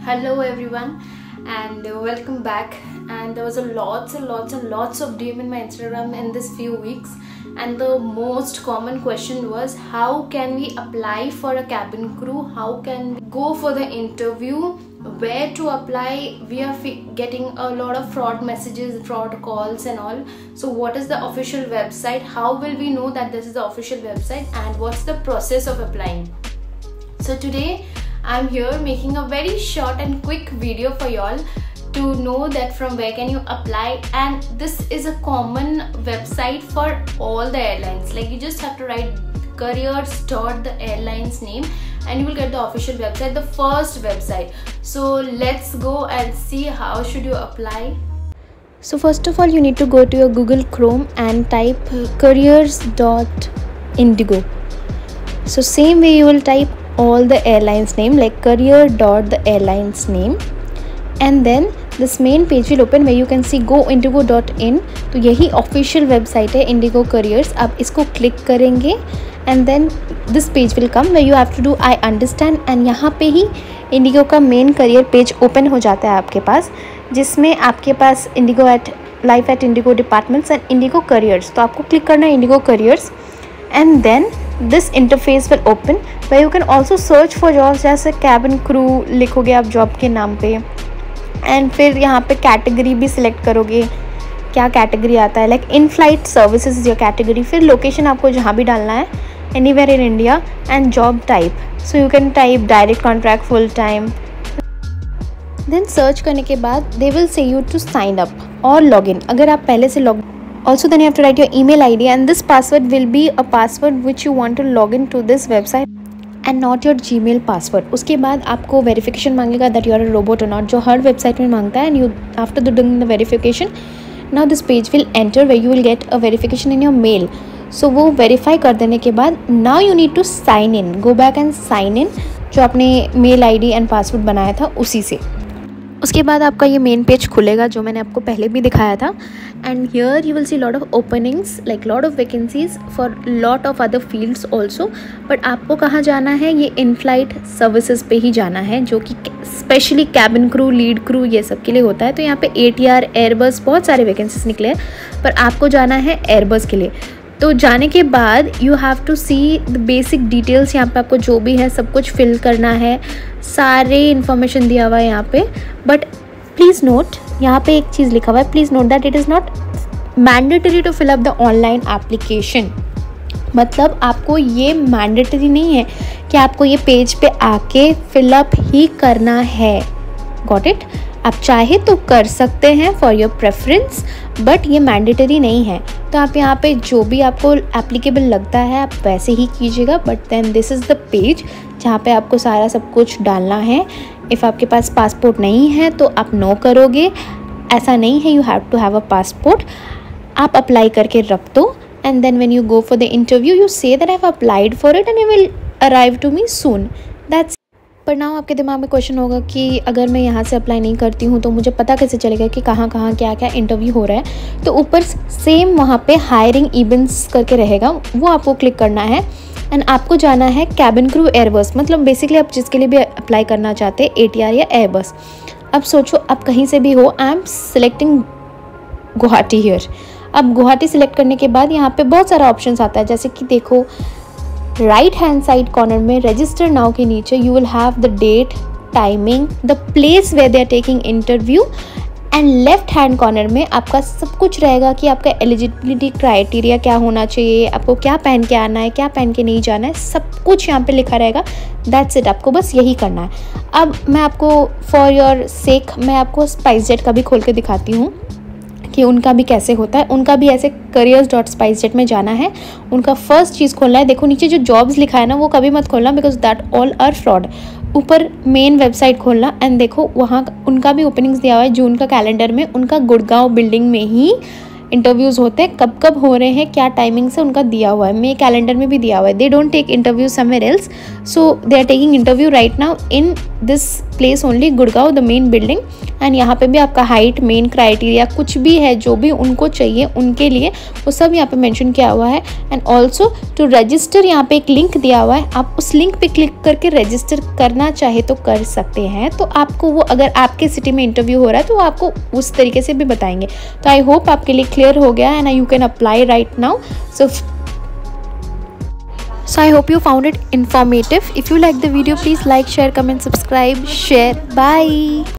Hello everyone and welcome back. And there was lots of DM in my Instagram in this few weeks, and the most common question was how can we apply for a cabin crew, how can we go for the interview, where to apply. We are getting a lot of fraud messages, fraud calls and all. So what is the official website, how will we know that this is the official website, and what's the process of applying? So today I'm here making a very short and quick video for y'all to know that from where can you apply. And this is a common website for all the airlines. Like, you just have to write careers.the airline's name and you will get the official website, the first website. So let's go and see how should you apply. So first of all, you need to go to your Google Chrome and type careers.indigo. So same way you will type all the airlines name, like career.the airlines name, and then this main page will open where you can see goindigo.in. तो यही official website है Indigo Careers. आप इसको click करेंगे and then this page will come where you have to do I understand, and यहाँ पे ही Indigo का main career page open हो जाता है आपके पास, जिसमें आपके पास Indigo at Life at Indigo Departments and Indigo Careers. तो आपको click करना है Indigo Careers and then this interface will open where you can also search for jobs. जैसे cabin crew लिखोगे आप job के नाम पे, and फिर यहाँ पे category भी select करोगे, क्या category आता है, like in flight services is your category. फिर location आपको जहाँ भी डालना है, anywhere in India, and job type. So you can type direct contract, full time. Then search करने के बाद they will say you to sign up or log in. अगर आप पहले से log Also, then you have to write your email ID, and this password will be a password which you want to log in to this website and not your Gmail password. उसके बाद आपको verification मांगेगा that you are a robot or not, जो हर website में मांगता है. And you after doing the verification, now this page will enter where you will get a verification in your mail. So वो verify कर देने के बाद now you need to sign in. Go back and sign in जो आपने mail ID and password बनाया था उसी से. उसके बाद आपका ये मेन पेज खुलेगा जो मैंने आपको पहले भी दिखाया था, and here you will see lot of openings, like lot of vacancies for lot of other fields also. But आपको कहाँ जाना है, ये इन फ्लाइट सर्विसेज पे ही जाना है, जो कि specially cabin crew, lead crew, ये सब के लिए होता है. तो यहाँ पे ATR, एयरबस, बहुत सारे वैकेंसीज निकले हैं, पर आपको जाना है एयरबस के लिए. तो जाने के बाद you have to see the basic details. यहाँ पे आपको जो भी है सब कुछ फिल करना है, सारे इन्फॉर्मेशन दिया हुआ है यहाँ पे. बट प्लीज़ नोट, यहाँ पे एक चीज़ लिखा हुआ है, please note that it is not mandatory to fill up the online application. मतलब आपको ये मैंडेटरी नहीं है कि आपको ये पेज पे आके फिलअप ही करना है. Got it? आप चाहे तो कर सकते हैं फॉर योर प्रेफरेंस, बट ये मैंडेटरी नहीं है. तो आप यहाँ पे जो भी आपको एप्लीकेबल लगता है आप वैसे ही कीजिएगा. But then this is the page जहाँ पे आपको सारा सब कुछ डालना है. इफ़ आपके पास पासपोर्ट नहीं है तो आप नो करोगे, ऐसा नहीं है, you have to have a passport. आप अप्लाई करके रख दो, and then when you go for the interview you say that I have applied for it and you will arrive to me soon. That's. पर now आपके दिमाग में question होगा कि अगर मैं यहाँ से अप्लाई नहीं करती हूँ तो मुझे पता कैसे चलेगा कि कहाँ कहाँ क्या क्या इंटरव्यू हो रहा है. तो ऊपर सेम वहाँ पे हायरिंग इवेंट्स करके रहेगा, वो आपको क्लिक करना है एंड आपको जाना है कैबिन क्रू एयरबस. मतलब बेसिकली आप जिसके लिए भी अप्लाई करना चाहते हैं, ATR या एयरबस. अब सोचो आप कहीं से भी हो, I am selecting Guwahati here. अब गुवाहाटी सिलेक्ट करने के बाद यहाँ पे बहुत सारा ऑप्शन आता है, जैसे कि देखो राइट हैंड साइड कॉर्नर में रजिस्टर नाउ के नीचे you will have the date, timing, the place where they are taking interview, and left hand corner में आपका सब कुछ रहेगा कि आपका एलिजिबिलिटी क्राइटेरिया क्या होना चाहिए, आपको क्या पहन के आना है, क्या पहन के नहीं जाना है, सब कुछ यहाँ पे लिखा रहेगा. दैट्स इट, आपको बस यही करना है. अब मैं आपको फॉर योर सेक मैं आपको स्पाइसजेट का भी खोल के दिखाती हूँ कि उनका भी कैसे होता है. उनका भी ऐसे careers.spicejet में जाना है, उनका फर्स्ट चीज़ खोलना है. देखो नीचे जो जॉब्स लिखा है ना वो कभी मत खोलना, because that all are fraud. ऊपर मेन वेबसाइट खोलना एंड देखो वहाँ उनका भी ओपनिंग्स दिया हुआ है. जून का कैलेंडर में उनका गुड़गांव बिल्डिंग में ही इंटरव्यूज़ होते हैं. कब कब हो रहे हैं, क्या टाइमिंग से, उनका दिया हुआ है. मे कैलेंडर में भी दिया हुआ है. They don't take interview somewhere else, so they are taking interview right now in this place only Gurgaon the main building. And यहाँ पे भी आपका हाइट, मेन क्राइटेरिया कुछ भी है जो भी उनको चाहिए उनके लिए वो सब यहाँ पे मेंशन किया हुआ है। एंड ऑल्सो टू रजिस्टर यहाँ पे एक लिंक दिया हुआ है, आप उस लिंक पे क्लिक करके रजिस्टर करना चाहे तो कर सकते हैं। तो आपको वो अगर आपके सिटी में इंटरव्यू हो रहा है तो वो आपको उस तरीके से भी बताएंगे। तो आई होप आपके लिए क्लियर हो गया and you can apply right now. So I hope you found it informative. If you like the video, please like, share, comment, subscribe, share. Bye.